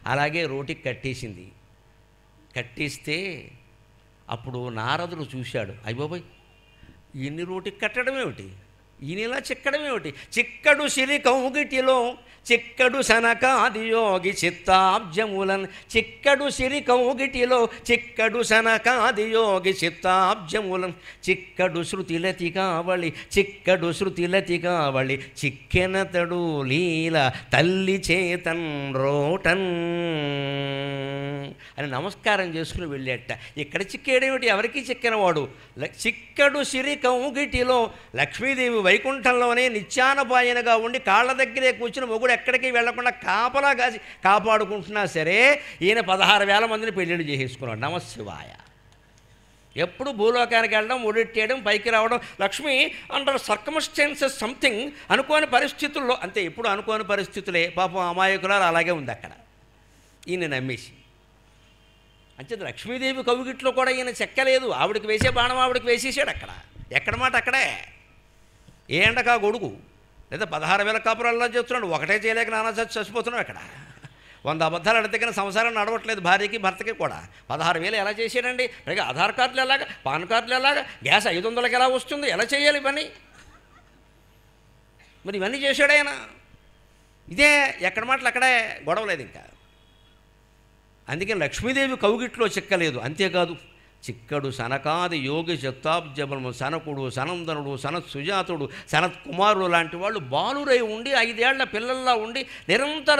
అలాగే రోటికి కట్టేసింది. కట్టేస్తే అప్పుడు నారదుడు చూశాడు, అయ్యబాబోయ్ ఇన్ని రోటికి కట్టడం ఏమిటి, ఈయనలా చిక్కడం ఏమిటి, చిక్కడు సిరి కౌగిటిలో చిక్కడు సనకాది యోగి చిత్తాబ్జములన్, చిక్కడు సిరి కౌగిటిలో చిక్కడు సనకాది యోగి చిత్తాబ్జములన్, చిక్కడు శృతిలతి కావళి చిక్కడు శృతిలతి కావళి చిక్కెనతడు లీల తల్లి చేతన్ రోటన్ అని నమస్కారం చేసుకుని వెళ్ళేట. ఇక్కడ చిక్కేడేమిటి, ఎవరికి చిక్కినవాడు, చిక్కడు సిరి కౌగిటిలో లక్ష్మీదేవి వైకుంఠంలోనే నిత్యానపాయనగా ఉండి కాళ్ళ దగ్గరే కూర్చుని మొగుడు ఎక్కడికి వెళ్లకుండా కాపలా కాసి కాపాడుకుంటున్నా సరే ఈయన 16,000 మందిని పెళ్ళిళ్ళు చేసేసుకున్నాడు. నమశివాయ. ఎప్పుడు భూలోకానికి వెళ్ళడం, ఒడెట్టేయడం, పైకి రావడం, లక్ష్మి అండర్ సర్కమ్స్టెన్సెస్ సంథింగ్, అనుకోని పరిస్థితుల్లో, అంతే ఎప్పుడు అనుకోని పరిస్థితులే. పాపం అమాయకురాలు అలాగే ఉంది అక్కడ ఈయన నమ్మేసి. అంచేది లక్ష్మీదేవి కవిగిట్లో కూడా ఈయన చెక్కలేదు. ఆవిడకి వేసే బాణం ఆవిడకి వేసేసాడు. అక్కడ ఎక్కడ మాట అక్కడే. ఏ ఎండకా గొడుగు, లేదా 16,000 కాపురాల్లో చేస్తున్నాడు, ఒకటే చేయలేక నానా చచ్చిపోతున్నాడు. అక్కడ 100 అబద్ధాలు అడితే కానీ సంసారం నడవట్లేదు భార్యకి భర్తకి కూడా. 16,000 ఎలా చేసాడండి, పైగా ఆధార్ కార్డులు ఎలాగా, పాన్ కార్డులు ఎలాగా, గ్యాస్ 500కి ఎలా వస్తుంది, ఎలా చేయాలి ఇవన్నీ, మరి ఇవన్నీ చేశాడు ఆయన. ఇదే ఎక్కడ మాటలు అక్కడే, గొడవలేదు ఇంకా. అందుకని లక్ష్మీదేవి కౌగిట్లో చిక్కలేదు. అంతేకాదు చిక్కడు సనకాది యోగి చిత్తాబ్జబలము, సనకుడు, సనందనుడు, సనత్ సుజాతుడు, సనత్ కుమారుడు లాంటి వాళ్ళు బాలురై ఉండి 5 ఏళ్ల పిల్లల్లా ఉండి నిరంతర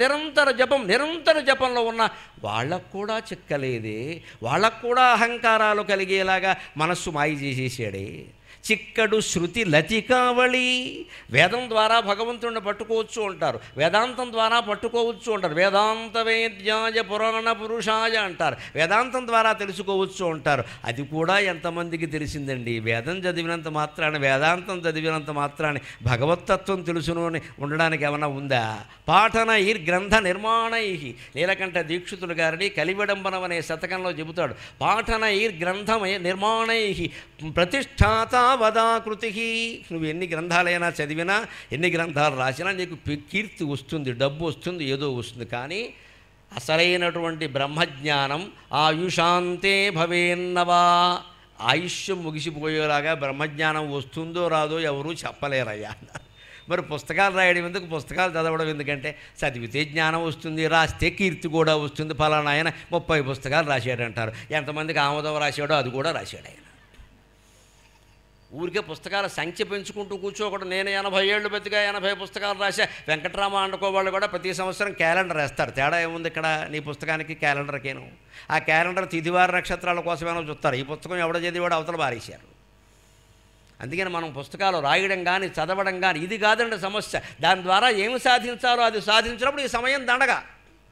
జపంలో ఉన్న వాళ్ళకు కూడా చిక్కలేదే. వాళ్ళకు కూడా అహంకారాలు కలిగేలాగా మనస్సు మాయ చేసేసాడే. చిక్కడు శృతి లతికావళి, వేదం ద్వారా భగవంతుడిని పట్టుకోవచ్చు అంటారు, వేదాంతం ద్వారా పట్టుకోవచ్చు అంటారు, వేదాంత వేద్యాయ పురాణ పురుషాయ అంటారు, వేదాంతం ద్వారా తెలుసుకోవచ్చు అంటారు. అది కూడా ఎంతమందికి తెలిసిందండి. వేదం చదివినంత మాత్రాన్ని, వేదాంతం చదివినంత మాత్రాన్ని భగవత్తత్వం తెలుసును అని ఉండడానికి ఏమన్నా ఉందా? పాఠన ఈ గ్రంథ నిర్మాణై, నీలకంఠ దీక్షితులు గారిని కలివిడంబనం అనే శతకంలో చెబుతాడు. పాఠన ఈ గ్రంథ నిర్మాణై ప్రతిష్టాత వదాకృతి. నువ్వు ఎన్ని గ్రంథాలైనా చదివినా, ఎన్ని గ్రంథాలు రాసినా నీకు కీర్తి వస్తుంది, డబ్బు వస్తుంది, ఏదో వస్తుంది. కానీ అసలైనటువంటి బ్రహ్మజ్ఞానం ఆయుషాంతే భవేన్నవా, ఆయుష్యం ముగిసిపోయేలాగా బ్రహ్మజ్ఞానం వస్తుందో రాదో ఎవరూ చెప్పలేరయ్యా. మరి పుస్తకాలు రాయడం ఎందుకు, పుస్తకాలు చదవడం ఎందుకంటే చదివితే జ్ఞానం వస్తుంది, రాస్తే కీర్తి కూడా వస్తుంది. ఫలానా ఆయన 30 పుస్తకాలు రాశాడంటారు. ఎంతమందికి ఆమోదం రాశాడో అది కూడా రాశాడు ఆయన. ఊరికే పుస్తకాల సంఖ్య పెంచుకుంటూ కూర్చోకూడదు. నేను 80 ఏళ్ళు బతిగా 80 పుస్తకాలు రాశా. వెంకటరామ అనుకోవాళ్ళు కూడా ప్రతి సంవత్సరం క్యాలెండర్ వేస్తారు. తేడా ఏముంది ఇక్కడ నీ పుస్తకానికి క్యాలెండర్కేను? ఆ క్యాలెండర్ తిథివార నక్షత్రాల కోసమేమో చూస్తారు. ఈ పుస్తకం ఎవడ చదివాడు అవతల బారేశారు. అందుకని మనం పుస్తకాలు రాయడం కానీ చదవడం కానీ ఇది కాదండి సమస్య. దాని ద్వారా ఏమి సాధించాలో అది సాధించినప్పుడు ఈ సమయం దండగా,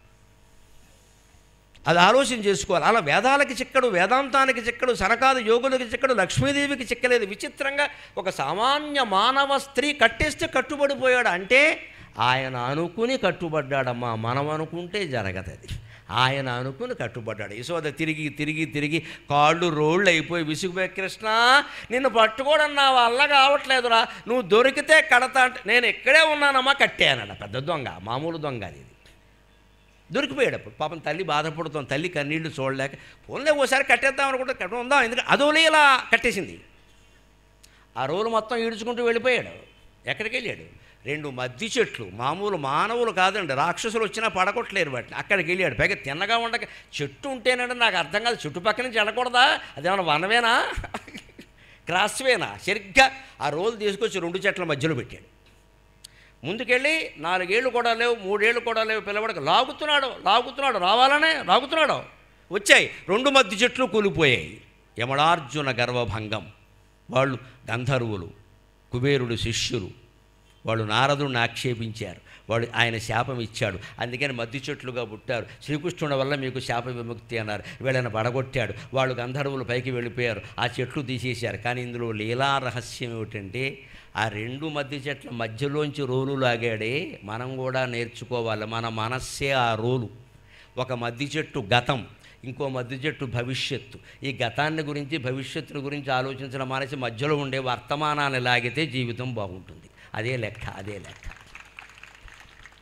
అది ఆలోచన చేసుకోవాలి. అలా వేదాలకి చిక్కడు, వేదాంతానికి చిక్కడు, సనకాది యోగులకి చిక్కడు, లక్ష్మీదేవికి చిక్కలేదు. విచిత్రంగా ఒక సామాన్య మానవ స్త్రీ కట్టేస్తే కట్టుబడిపోయాడు. అంటే ఆయన అనుకుని కట్టుబడ్డాడమ్మా, మనం అనుకుంటే జరగదది. ఆయన అనుకుని కట్టుబడ్డాడు. యశోద తిరిగి కాళ్ళు రోళ్ళు అయిపోయి విసిగిపోయి, కృష్ణ నిన్ను పట్టుకోవడం నా వల్ల కావట్లేదురా, నువ్వు దొరికితే కడతా అంటే, నేను ఇక్కడే ఉన్నానమ్మా కట్టానట. పెద్ద దొంగ, మామూలు దొంగ అది. దొరికిపోయాడప్పుడు పాపం తల్లి బాధపడుతుంది. తల్లి కన్నీళ్లు చూడలేక ఫోన్లే ఓసారి కట్టేద్దాం అనుకుంటే కట్టుందాం, ఎందుకంటే అదోలేలా కట్టేసింది. ఆ రోజు మొత్తం ఈడ్చుకుంటూ వెళ్ళిపోయాడు. ఎక్కడికి వెళ్ళాడు? 2 మద్ది చెట్లు, మామూలు మానవులు కాదండి, రాక్షసులు వచ్చినా పడగొట్టలేరు వాటిని. అక్కడికి వెళ్ళాడు. పైగా తిన్నగా ఉండక చెట్టు ఉంటేనండి నాకు అర్థం కాదు, చుట్టుపక్కల నుంచి వెళ్ళకూడదా? అదేమన్నా వనవేనా, క్రాస్వేనా? సరిగ్గా ఆ రోజు తీసుకొచ్చి 2 చెట్ల మధ్యలో పెట్టాడు. ముందుకెళ్ళి 4 ఏళ్ళు కూడా లేవు, 3 ఏళ్ళు కూడా లేవు, పిల్లవాడికి లాగుతున్నాడు రావాలనే లాగుతున్నాడు. వచ్చాయి 2 మద్ది చెట్లు కూలిపోయాయి. యమళార్జున గర్వభంగం. వాళ్ళు గంధర్వులు, కుబేరుడు శిష్యులు, వాళ్ళు నారదుడిని ఆక్షేపించారు. వాడు ఆయన శాపం ఇచ్చాడు. అందుకని మద్ది చెట్లుగా పుట్టారు. శ్రీకృష్ణుడి వల్ల మీకు శాప విముక్తి అన్నారు. వీళ్ళని పడగొట్టాడు. వాళ్ళు గంధర్వులు పైకి వెళ్ళిపోయారు. ఆ చెట్లు తీసేశారు. కానీ ఇందులో లీలా రహస్యం ఏమిటంటే, ఆ 2 మద్ది చెట్ల మధ్యలోంచి రోలు లాగాడే. మనం కూడా నేర్చుకోవాలి. మన మనస్సే ఆ రోలు. ఒక మద్ది చెట్టు గతం, ఇంకో మద్ది చెట్టు భవిష్యత్తు. ఈ గతాన్ని గురించి భవిష్యత్తుని గురించి ఆలోచించడం మానేసి మధ్యలో ఉండే వర్తమానాన్ని లాగితే జీవితం బాగుంటుంది. అదే లెక్క.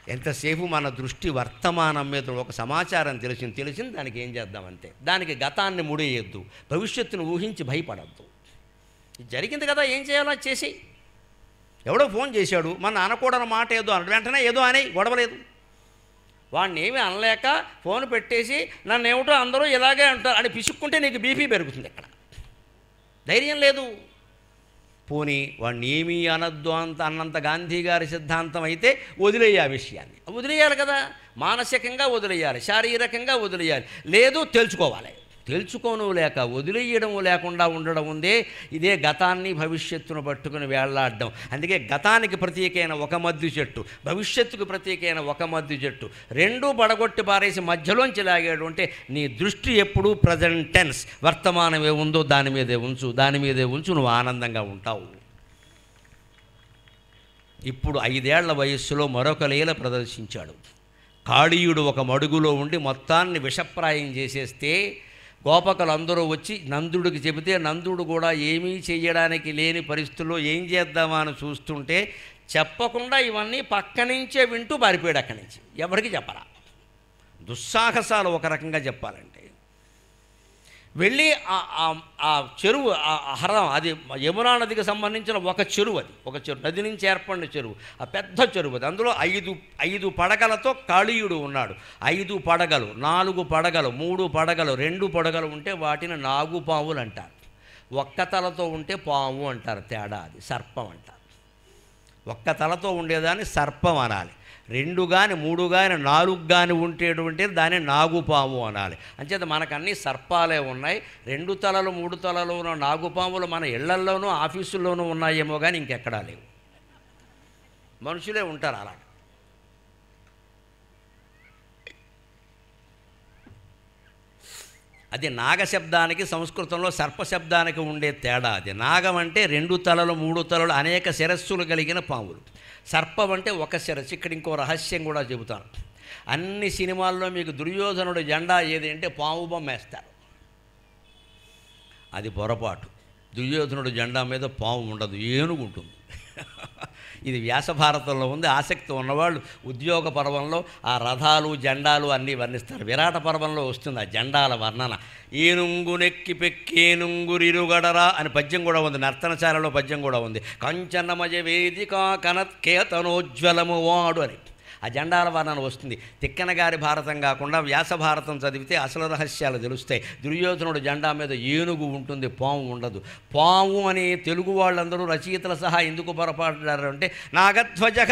ఎంతసేపు మన దృష్టి వర్తమానం మీద ఒక సమాచారం తెలిసింది దానికి ఏం చేద్దామంతే. దానికి గతాన్ని ముడేయొద్దు, భవిష్యత్తును ఊహించి భయపడద్దు. జరిగింది కదా, ఏం చేయాలో చేసి. ఎవడో ఫోన్ చేశాడు, మన అనకూడని మాట ఏదో అన్నాడు, వెంటనే ఏదో అని గొడవలేదు. వాడిని ఏమీ అనలేక ఫోన్ పెట్టేసి నన్ను ఏమిటో అందరూ ఇలాగే అంటారు అని పిసుక్కుంటే నీకు బీపీ పెరుగుతుంది. ఇక్కడ ధైర్యం లేదు. పోనీ వాడిని ఏమీ అనద్దు అన్నంత గాంధీ గారి సిద్ధాంతం అయితే వదిలేయ ఆ విషయాన్ని. వదిలేయాలి కదా, మానసికంగా వదిలేయాలి, శారీరకంగా వదిలేయాలి. లేదు తెలుసుకోవాలి. తెలుసుకోను లేక వదిలేయడం లేకుండా ఉండడం ఉందే, ఇదే గతాన్ని భవిష్యత్తును పట్టుకుని వేళ్లాడడం. అందుకే గతానికి ప్రతీకైన ఒక మద్దు చెట్టు, భవిష్యత్తుకు ప్రతీకైన ఒక మద్దు చెట్టు రెండూ పడగొట్టి పారేసి మధ్యలోంచి లాగాడు అంటే నీ దృష్టి ఎప్పుడూ ప్రజెంట్ టెన్స్, వర్తమానం ఏముందో దాని మీదే ఉంచు, నువ్వు ఆనందంగా ఉంటావు. ఇప్పుడు 5 ఏళ్ల వయస్సులో మరొక లీల ప్రదర్శించాడు. కాళీయుడు ఒక మడుగులో ఉండి మొత్తాన్ని విషప్రాయం చేసేస్తే గోపకులందరూ వచ్చి నందుడికి చెబితే నందుడు కూడా ఏమీ చెయ్యడానికి లేని పరిస్థితుల్లో ఏం చేద్దామా అని చూస్తుంటే చెప్పకుండా ఇవన్నీ పక్క నుంచే వింటూ పారిపోయాడు. అక్కడి నుంచి ఎవరికి చెప్పరా. దుస్సాహసాలు ఒక రకంగా చెప్పాలంటే. వెళ్ళి ఆ చెరువు, హరం, అది యమునా నదికి సంబంధించిన ఒక చెరువు, నది నుంచి ఏర్పడిన చెరువు, ఆ పెద్ద చెరువు అది. అందులో 5 పడగలతో కాళీయుడు ఉన్నాడు. 5 పడగలు, 4 పడగలు, 3 పడగలు, 2 పడగలు ఉంటే వాటిని నాగుపాములు అంటారు. ఒక్క తలతో ఉంటే పాము అంటారు, తేడా అది. సర్పం అంటారు. ఒక్క తలతో ఉండేదాన్ని సర్పం అనాలి. 2 కానీ 3 కానీ 4 కానీ ఉండేటువంటి దాన్ని నాగుపాము అనాలి. అంచేత మనకన్నీ సర్పాలే ఉన్నాయి. 2 తలలు 3 తలలు ఉన్న నాగుపాములు మన ఇళ్లల్లోనూ ఆఫీసుల్లోనూ ఉన్నాయేమో కానీ ఇంకెక్కడా లేవు. మనుషులే ఉంటారు అలా. అది నాగశబ్దానికి సంస్కృతంలో సర్పశబ్దానికి ఉండే తేడా అది. నాగం అంటే 2 తలలు 3 తలలు అనేక శిరస్సులు కలిగిన పాములు. సర్పం అంటే ఒక శిరస్సు. ఇక్కడ ఇంకో రహస్యం కూడా చెబుతాను. అన్ని సినిమాల్లో మీకు దుర్యోధనుడు జెండా ఏది అంటే పాము బొమ్మ వేస్తారు. అది పొరపాటు. దుర్యోధనుడు జెండా మీద పాము ఉండదు, ఏనుగు ఉంటుంది. ఇది వ్యాసభారతంలో ఉంది. ఆసక్తి ఉన్నవాళ్ళు ఉద్యోగ పర్వంలో ఆ రథాలు జెండాలు అన్నీ వర్ణిస్తారు. విరాట పర్వంలో వస్తుంది ఆ జెండాల వర్ణన. ఏనుంగునెక్కి పెక్కేనుంగురిరుగడరా అని పద్యం కూడా ఉంది. నర్తనశాలలో పద్యం కూడా ఉంది. కంచనమయ వేదిక కనత్కేతనోజ్వలము వాడు అని ఆ జెండాల వర్ణన వస్తుంది. తిక్కన గారి భారతం కాకుండా వ్యాస భారతం చదివితే అసలు రహస్యాలు తెలుస్తాయి. దుర్యోధనుడు జెండా మీద ఏనుగు ఉంటుంది, పాము ఉండదు. పాము అని తెలుగు వాళ్ళందరూ రచయితల సహా ఎందుకు పొరపాటున్నారు అంటే నాగధ్వజ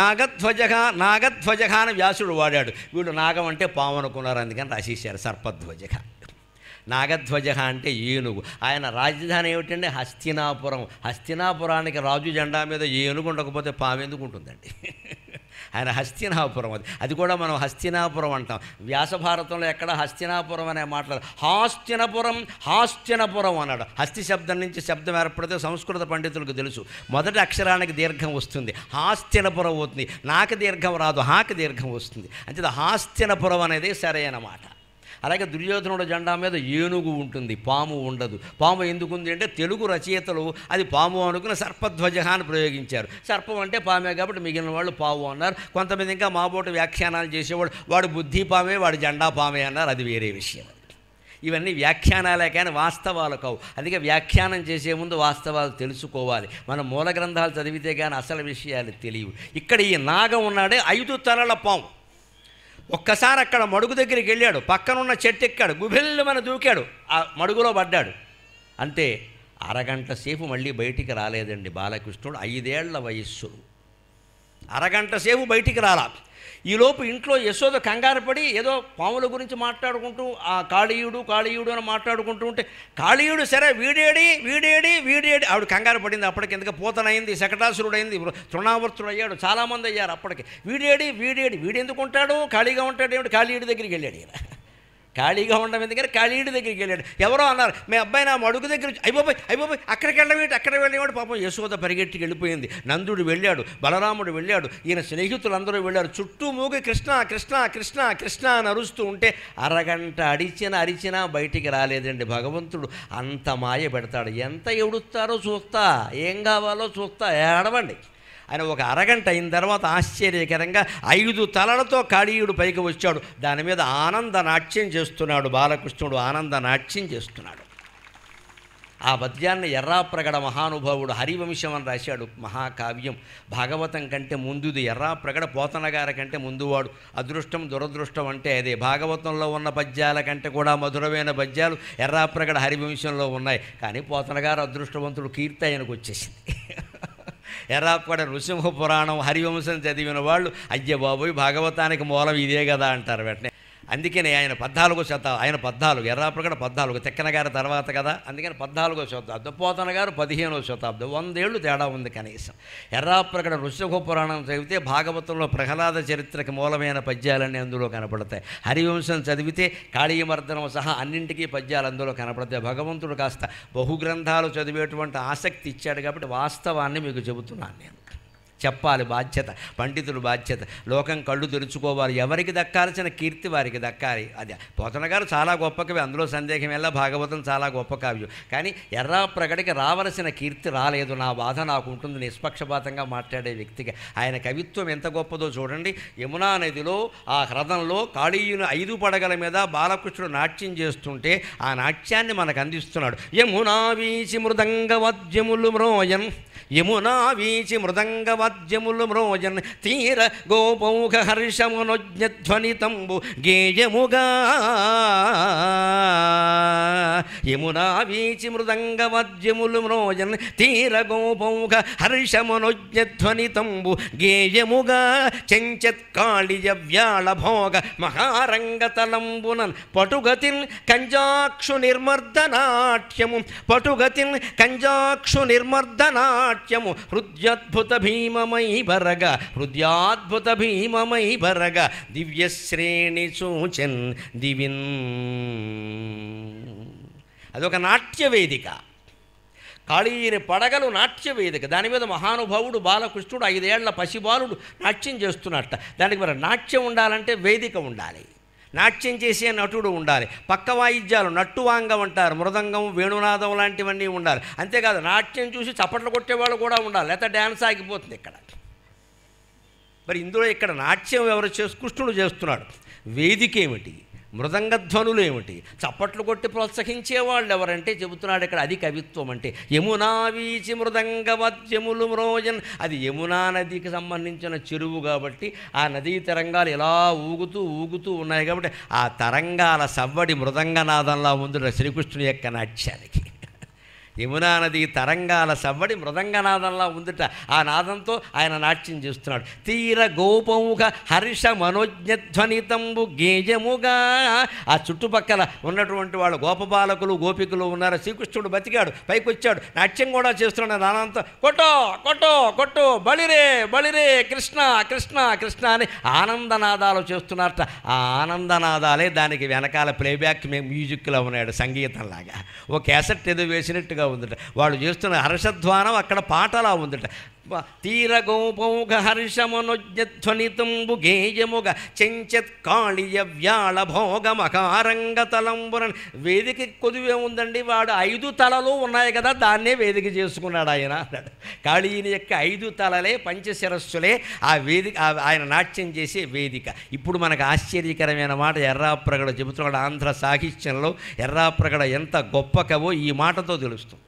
అని వ్యాసుడు వాడాడు. వీళ్ళు నాగం అంటే పాము అనుకున్నారు, అందుకని రాసేశారు సర్పధ్వజ. నాగధ్వజ అంటే ఏనుగు. ఆయన రాజధాని ఏమిటంటే హస్తినాపురం. హస్తినాపురానికి రాజు జెండా మీద ఏనుగు ఉండకపోతే పాము ఎందుకు ఉంటుందండి? ఆయన హస్తినాపురం. అది కూడా మనం హస్తినాపురం అంటాం. వ్యాసభారతంలో ఎక్కడ హస్తినాపురం అనే మాట్లాడు. హాస్తినపురం అన్నాడు. హస్తి శబ్దం నుంచి శబ్దం ఏర్పడితే సంస్కృత పండితులకు తెలుసు. మొదటి అక్షరానికి దీర్ఘం వస్తుంది, హాస్తినపురం అవుతుంది. నాకు దీర్ఘం రాదు, హాకి దీర్ఘం వస్తుంది. అంతే హాస్తినపురం అనేది సరైన మాట. అలాగే దుర్యోధనుడు జెండా మీద ఏనుగు ఉంటుంది, పాము ఉండదు. పాము ఎందుకుంది అంటే తెలుగు రచయితలు అది పాము అనుకుని సర్పధ్వజ అని ప్రయోగించారు. సర్పం అంటే పామే కాబట్టి మిగిలిన వాళ్ళు పాము అన్నారు. కొంతమంది ఇంకా మాబోటు వ్యాఖ్యానాలు చేసేవాడు వాడు బుద్ధి పామే, వాడు జెండా పామే అన్నారు. అది వేరే విషయం. ఇవన్నీ వ్యాఖ్యానాలే కానీ వాస్తవాలు కావు. అందుకే వ్యాఖ్యానం చేసే ముందు వాస్తవాలు తెలుసుకోవాలి. మనం మూల గ్రంథాలు చదివితే కానీ అసలు విషయాలు తెలియవు. ఇక్కడ ఈ నాగం ఉన్నాడే 5 తలల పాము. ఒక్కసారి అక్కడ మడుగు దగ్గరికి వెళ్ళాడు, పక్కనున్న చెట్టు ఎక్కాడు, గుబిల్లుమని దూకాడు, ఆ మడుగులో పడ్డాడు. అంతే, అరగంట సేపు మళ్ళీ బయటికి రాలేదండి బాలకృష్ణుడు. 5 ఏళ్ల వయస్సు. అరగంట సేపు బయటికి రాలా. ఈలోపు ఇంట్లో యశోద కంగారు పడి ఏదో పాముల గురించి మాట్లాడుకుంటూ ఆ కాళీయుడు అని మాట్లాడుకుంటూ ఉంటే కాళీయుడు సరే వీడేడి ఆవిడ కంగారు పడింది. అప్పటికి ఎందుకు పూతనైంది, శకటాసురుడైంది, తృణావర్తుడు అయ్యాడు, చాలామంది అయ్యారు అప్పటికి. వీడెందుకు ఉంటాడు, ఖాళీగా ఉంటాడు ఏమిటి? కాళీయుడి దగ్గరికి వెళ్ళాడు. ఈయన ఖాళీగా ఉండడం ఎందుకని కాళీయుడి దగ్గరికి వెళ్ళాడు. ఎవరో అన్నారు మీ అబ్బాయి నా మడుగు దగ్గర అయిపోయి అక్కడికి వెళ్ళవేంటి, అక్కడ వెళ్ళేవాడు. పాపం యశోద పరిగెట్టుకు వెళ్ళిపోయింది. నందుడు వెళ్ళాడు, బలరాముడు వెళ్ళాడు, ఈయన స్నేహితులందరూ వెళ్ళారు. చుట్టూ మూగి కృష్ణ అని అరుస్తూ ఉంటే అరగంట అరిచినా బయటికి రాలేదండి. భగవంతుడు అంత మాయ పెడతాడు. ఎంత ఎడుస్తారో చూస్తా, ఏం కావాలో చూస్తా, ఏడవండి. ఆయన ఒక అరగంట అయిన తర్వాత ఆశ్చర్యకరంగా 5 తలలతో కాళీయుడు పైకి వచ్చాడు. దాని మీద ఆనంద నాట్యం చేస్తున్నాడు బాలకృష్ణుడు, ఆనంద నాట్యం చేస్తున్నాడు. ఆ పద్యాన్ని ఎర్రాప్రగడ మహానుభావుడు హరివంశం అని రాశాడు మహాకావ్యం. భాగవతం కంటే ముందుది. ఎర్రాప్రగడ పోతన గారి కంటే ముందువాడు. అదృష్టం దురదృష్టం అంటే అదే. భాగవతంలో ఉన్న పద్యాల కంటే కూడా మధురమైన పద్యాలు ఎర్రాప్రగడ హరివంశంలో ఉన్నాయి. కానీ పోతన గారు అదృష్టవంతుడు, కీర్తి ఆయనకు వచ్చేసింది. ఎర్రాప్రగడ నృసింహ పురాణం హరివంశం చదివిన వాళ్ళు అయ్య బాబోయ్ భాగవతానికి మూలం ఇదే కదా అంటారు వెంటనే. అందుకని ఆయన 14వ శతాబ్దం, ఆయన 14, ఎర్రాప్రగడ 14, తిక్కన గారి తర్వాత కదా, అందుకని 14వ శతాబ్దం, పోతన గారు 15వ శతాబ్దం. 100 ఏళ్ళు తేడా ఉంది కనీసం. ఎర్రాప్రగడ నృసింహ పురాణం చదివితే భాగవతంలో ప్రహ్లాద చరిత్రకి మూలమైన పద్యాలన్నీ అందులో కనపడతాయి. హరివంశం చదివితే కాళీయమర్దనం సహా అన్నింటికీ పద్యాలు అందులో కనపడతాయి. భగవంతుడు కాస్త బహుగ్రంథాలు చదివేటువంటి ఆసక్తి ఇచ్చాడు కాబట్టి వాస్తవాన్ని మీకు చెబుతున్నాను నేను. చెప్పాలి, బాధ్యత, పండితులు బాధ్యత. లోకం కళ్ళు తెరుచుకోవాలి, ఎవరికి దక్కాల్సిన కీర్తి వారికి దక్కాలి. అది పోతన గారు చాలా గొప్ప కవి, అందులో సందేహం ఎలా. భాగవతం చాలా గొప్ప కావ్యం. కానీ ఎర్రాప్రగడికి రావలసిన కీర్తి రాలేదు. నా బాధ నాకు ఉంటుంది నిష్పక్షపాతంగా మాట్లాడే వ్యక్తిగా. ఆయన కవిత్వం ఎంత గొప్పదో చూడండి. యమునా నదిలో ఆ హ్రదంలో కాళీయుని 5 పడగల మీద బాలకృష్ణుడు నాట్యం చేస్తుంటే ఆ నాట్యాన్ని మనకు అందిస్తున్నాడు. యమునా వీచి మృదంగవద్యములు మ్రోయన్, యమునా వీచి మృదంగవాద్యములు మ్రోజన్, తీర గోపౌఘ హర్షమునొజ్ఞధ్వనితంబు గేయముగా. యమునా వీచి మృదంగవాద్యములు మ్రోజన్, తీర గోపౌఘ హర్షమునొజ్ఞధ్వనితంబు గేయముగా. చెంచత్కాళియ వ్యాళ భోగ మహారంగతలంబునన్ పటుగతిన్ కంజాక్షు నిర్మర్దనాట్యము, పటుగతిన్ కంజాక్షు నిర్మర్దనాట్యము హృద్యద్భుత భీమమై బరగ, హృదయాద్భుత భీమమై బరగ. దివ్యశ్రేణి సూచన్ దివిన్. అదొక నాట్యవేదిక. కాళీయుని పడగలు నాట్యవేదిక. దాని మీద మహానుభావుడు బాలకృష్ణుడు 5 ఏళ్ల పసిబాలుడు నాట్యం చేస్తున్నట్ట. దానికి మరి నాట్యం ఉండాలంటే వేదిక ఉండాలి, నాట్యం చేసే నటుడు ఉండాలి, పక్క వాయిద్యాలు నట్టువాంగం అంటారు, మృదంగం వేణునాదం లాంటివన్నీ ఉండాలి. అంతేకాదు నాట్యం చూసి చప్పట్లు కొట్టేవాళ్ళు కూడా ఉండాలి, లేకపోతే డ్యాన్స్ ఆగిపోతుంది ఇక్కడ. మరి ఇందులో ఇక్కడ నాట్యం ఎవరు కృష్ణుడు చేస్తున్నాడు. వేదిక ఏమిటి, మృదంగధ్వనులు ఏమిటి, చప్పట్లు కొట్టి ప్రోత్సహించేవాళ్ళు ఎవరంటే చెబుతున్నాడు ఇక్కడ. అది కవిత్వం అంటే. యమునా వీచి మృదంగవద్యములు మ్రోజన్, అది యమునా నదికి సంబంధించిన చెరువు కాబట్టి ఆ నదీ తరంగాలు ఇలా ఊగుతూ ఊగుతూ ఉన్నాయి కాబట్టి ఆ తరంగాల సవ్వడి మృదంగనాదంలా ఉంది శ్రీకృష్ణుని యొక్క నాట్యానికి. యమునా నది తరంగాల సవ్వడి మృదంగనాదంలా ఉందిట. ఆ నాదంతో ఆయన నాట్యం చేస్తున్నాడు. తీర గోపముఖ హర్ష మనోజ్ఞధ్వనితంబు గేయముగా. ఆ చుట్టుపక్కల ఉన్నటువంటి వాళ్ళు గోపబాలకులు గోపికలు ఉన్నారు. శ్రీకృష్ణుడు బతికాడు, పైకి వచ్చాడు, నాట్యం కూడా చేస్తున్నాడు. నానంతో కొట్టో కొట్టో కొట్టు, బలిరే బలిరే, కృష్ణ కృష్ణ కృష్ణ అని ఆనందనాదాలు చేస్తున్నారట. ఆ ఆనందనాదాలే దానికి వెనకాల ప్లేబ్యాక్ మ్యూజిక్లో ఉన్నాడు, సంగీతంలాగా. ఓ క్యాసెట్ ఏదో వేసినట్టుగా ఉందట. వాళ్ళు చేస్తున్న హర్షధ్వానం అక్కడ పాటలా ఉందట. తీర గోపౌఘ హర్షమనోజ్ఞధ్వనితంబు గేయముగా చెంచత్ కాళీయ వ్యాళ భోగ మకారంగతలంబురన్. వేదిక కొదువే ఉందండి, వాడు 5 తలలు ఉన్నాయి కదా, దాన్నే వేదిక చేసుకున్నాడు ఆయన అన్నాడు. కాళీయుని యొక్క 5 తలలే పంచశిరస్సులే ఆ వేదిక, ఆయన నాట్యం చేసే వేదిక. ఇప్పుడు మనకు ఆశ్చర్యకరమైన మాట ఎర్రాప్రగడ చెబుతున్నాడు. ఆంధ్ర సాహిత్యంలో ఎర్రాప్రగడ ఎంత గొప్ప కవో ఈ మాటతో తెలుస్తుంది.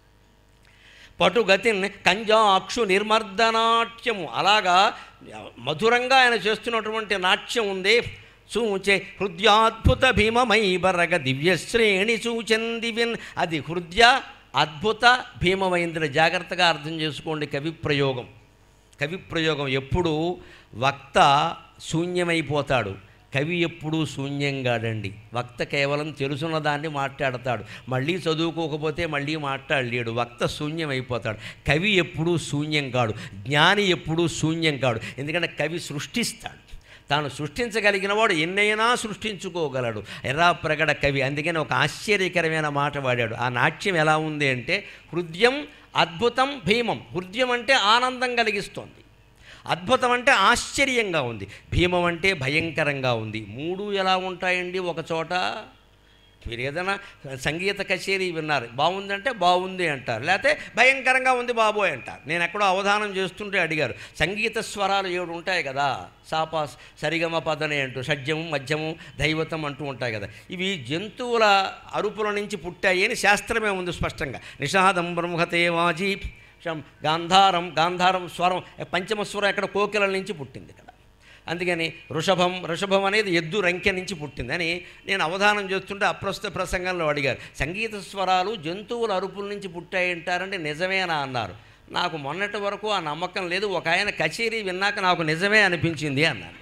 పటుగతిన్ కంజాక్షు నిర్మర్దనాట్యము, అలాగా మధురంగా ఆయన చేస్తున్నటువంటి నాట్యం ఉంది. సూచే హృదయాద్భుత భీమమై బరగ దివ్యశ్రేణి సూచన్ దివ్యన్. అది హృదయ అద్భుత భీమమైంద్ర. జాగ్రత్తగా అర్థం చేసుకోండి కవి ప్రయోగం. కవి ప్రయోగం ఎప్పుడూ వక్త శూన్యమైపోతాడు, కవి ఎప్పుడూ శూన్యంగాడండి. వక్త కేవలం తెలుసున్న దాన్ని మాట్లాడతాడు, మళ్ళీ చదువుకోకపోతే మళ్ళీ మాట్లాడలేడు. వక్త శూన్యమైపోతాడు. కవి ఎప్పుడూ శూన్యం కాడు, జ్ఞాని ఎప్పుడూ శూన్యం కాడు. ఎందుకంటే కవి సృష్టిస్తాడు. తాను సృష్టించగలిగిన వాడు ఎన్నైనా సృష్టించుకోగలడు ఎర్రాప్రగడ కవి. అందుకని ఒక ఆశ్చర్యకరమైన మాట వాడాడు. ఆ నాట్యం ఎలా ఉంది అంటే హృదయం అద్భుతం భీమం. హృదయం అంటే ఆనందం కలిగిస్తోంది, అద్భుతం అంటే ఆశ్చర్యంగా ఉంది, భీమం అంటే భయంకరంగా ఉంది. 3 ఎలా ఉంటాయండి ఒక చోట? మీరు ఏదైనా సంగీత కచేరీ విన్నారు, బాగుందంటే బాగుంది అంటారు, లేకపోతే భయంకరంగా ఉంది బాబోయ్ అంటారు. నేను ఎక్కడో అవధానం చేస్తుంటే అడిగారు, సంగీత స్వరాలు 7 ఉంటాయి కదా, సాపా సరిగమ పదని అంటూ షడ్జము మధ్యము దైవతం అంటూ ఉంటాయి కదా, ఇవి జంతువుల అరుపుల నుంచి పుట్టాయి అని శాస్త్రమే ఉంది స్పష్టంగా. నిషాదం బ్రహ్మతే వాజీ గాంధారం స్వరం, పంచమ స్వరం ఎక్కడ కోకిల నుంచి పుట్టింది ఇక్కడ. అందుకని ఋషభం అనేది ఎద్దు రంకె నుంచి పుట్టిందని నేను అవధానం చేస్తుంటే అప్రస్తుత ప్రసంగంలో అడిగారు, సంగీత స్వరాలు జంతువుల అరుపుల నుంచి పుట్టాయంటారంటే నిజమేనా అన్నారు. నాకు మొన్నటి వరకు ఆ నమ్మకం లేదు, ఒక ఆయన కచేరీ విన్నాక నాకు నిజమే అనిపించింది అన్నాను.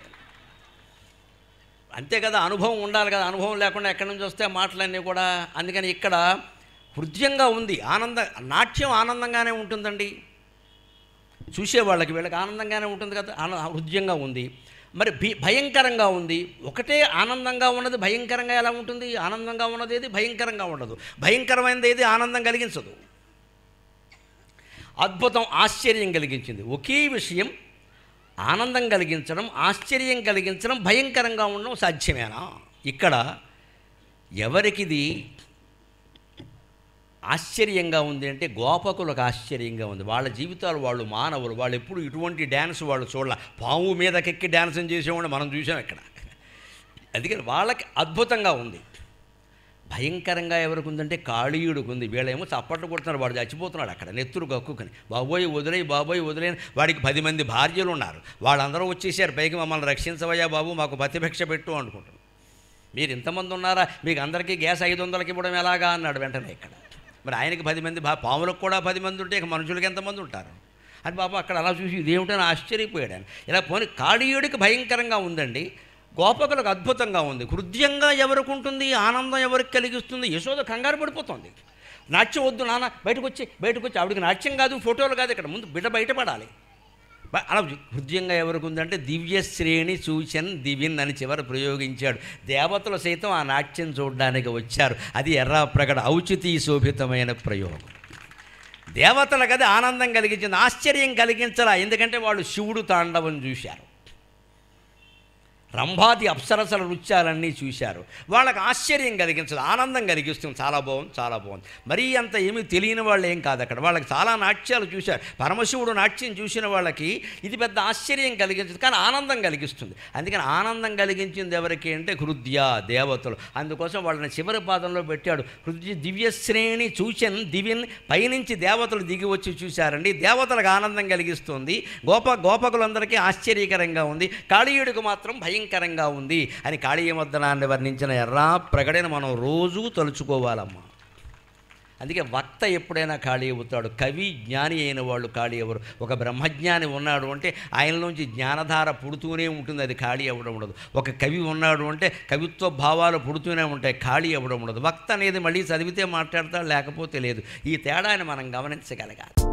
అంతే కదా, అనుభవం ఉండాలి కదా, అనుభవం లేకుండా ఎక్కడి నుంచి వస్తే మాటలన్నీ కూడా. అందుకని ఇక్కడ హృదయంగా ఉంది, నాట్యం ఆనందంగానే ఉంటుందండి, చూసేవాళ్ళకి వీళ్ళకి ఆనందంగానే ఉంటుంది కదా, హృదయంగా ఉంది. మరి భయంకరంగా ఉంది. ఒకటే ఆనందంగా ఉన్నది భయంకరంగా ఎలా ఉంటుంది? ఆనందంగా ఉన్నది ఏది భయంకరంగా ఉండదు, భయంకరమైనది ఏది ఆనందం కలిగించదు. అద్భుతం, ఆశ్చర్యం కలిగించింది. ఒకే విషయం ఆనందం కలిగించడం, ఆశ్చర్యం కలిగించడం, భయంకరంగా ఉండడం సాధ్యమేనా? ఇక్కడ ఎవరికిది ఆశ్చర్యంగా ఉంది అంటే గోపకులకు ఆశ్చర్యంగా ఉంది. వాళ్ళ జీవితాలు, వాళ్ళు మానవులు, వాళ్ళు ఎప్పుడు ఇటువంటి డ్యాన్స్ వాళ్ళు చూడాల. పాము మీదకెక్కి డ్యాన్సం చేసేవాళ్ళు మనం చూసాం ఇక్కడ. అందుకని వాళ్ళకి అద్భుతంగా ఉంది. భయంకరంగా ఎవరికి ఉందంటే కాళీయుడికి ఉంది. వీళ్ళేమో చప్పట్లు కొడుతున్నారు, వాడు చచ్చిపోతున్నాడు అక్కడ నెత్తురు కక్కుని, బాబోయ్ వదిలేని. వాడికి 10 మంది భార్యలు ఉన్నారు, వాళ్ళందరూ వచ్చేసారు పైకి, మమ్మల్ని రక్షించవయ్యా బాబు, మాకు పతిభిక్ష పెట్టు అనుకుంటున్నారు. మీరు ఇంతమంది ఉన్నారా, మీకు అందరికీ గ్యాస్ 500కి ఇవ్వడం ఎలాగా అన్నాడు వెంటనే ఇక్కడ. మరి ఆయనకి 10 మంది, పాములకు కూడా 10 మంది ఉంటే ఇక మనుషులకి ఎంతమంది ఉంటారు అని బాబు అక్కడ అలా చూసి ఇదేమిటని ఆశ్చర్యపోయాడు ఆయన. ఇలా పోనీ కాళీయుడికి భయంకరంగా ఉందండి, గోపకులకు అద్భుతంగా ఉంది. హృదయంగా ఎవరికి ఉంటుంది, ఆనందం ఎవరికి కలిగిస్తుంది? యశోద కంగారు పడిపోతుంది. నాట్యం వద్దు నాన్న, బయటకు వచ్చి ఆవిడకి నాట్యం కాదు, ఫోటోలు కాదు, ఇక్కడ ముందు బిడ్డ బయటపడాలి. అలా హృదయంగా ఎవరికి ఉందంటే దివ్యశ్రేణి సూచన్ దివిన్ అని చివరి ప్రయోగించాడు. దేవతలు సైతం ఆ నాట్యం చూడడానికి వచ్చారు. అది ఎర్రాప్రగడ ఔచితీ శోభితమైన ప్రయోగం. దేవతలకు అది ఆనందం కలిగించింది, ఆశ్చర్యం కలిగించలా. ఎందుకంటే వాళ్ళు శివుడు తాండవం చూశారు, రంభాది అప్సరసల నృత్యాలన్నీ చూశారు. వాళ్ళకి ఆశ్చర్యం కలిగించదు, ఆనందం కలిగిస్తుంది. చాలా బాగుంది. మరీ అంత ఏమీ తెలియని వాళ్ళు ఏం కాదు అక్కడ. వాళ్ళకి చాలా నాట్యాలు చూశారు. పరమశివుడు నాట్యం చూసిన వాళ్ళకి ఇది పెద్ద ఆశ్చర్యం కలిగించదు, కానీ ఆనందం కలిగిస్తుంది. అందుకని ఆనందం కలిగించింది ఎవరికి అంటే హృదయ దేవతలు. అందుకోసం వాళ్ళని చివరి పాదంలో పెట్టాడు. హృదయ దివ్యశ్రేణి చూచన్ దివిన్, పైనుంచి దేవతలు దిగి వచ్చి చూశారండి. దేవతలకు ఆనందం కలిగిస్తుంది, గోపకులందరికీ ఆశ్చర్యకరంగా ఉంది. కాళీయుడికి మాత్రం భయంకరంగా ఉంది అని కాళీయమర్దనాన్ని వర్ణించిన ఎర్రాప్రగడని మనం రోజూ తలుచుకోవాలమ్మా. అందుకే వక్త ఎప్పుడైనా ఖాళీ అవుతాడు. కవి జ్ఞాని అయిన వాళ్ళు ఖాళీ అవ్వరు. ఒక బ్రహ్మజ్ఞాని ఉన్నాడు అంటే ఆయనలోంచి జ్ఞానధార పుడుతూనే ఉంటుంది, అది ఖాళీ అవ్వడం ఉండదు. ఒక కవి ఉన్నాడు అంటే కవిత్వ భావాలు పుడుతూనే ఉంటాయి, ఖాళీ అవ్వడం ఉండదు. వక్త అనేది మళ్ళీ చదివితే మాట్లాడతాడు, లేకపోతే లేదు. ఈ తేడాని మనం గమనించగలగాలి.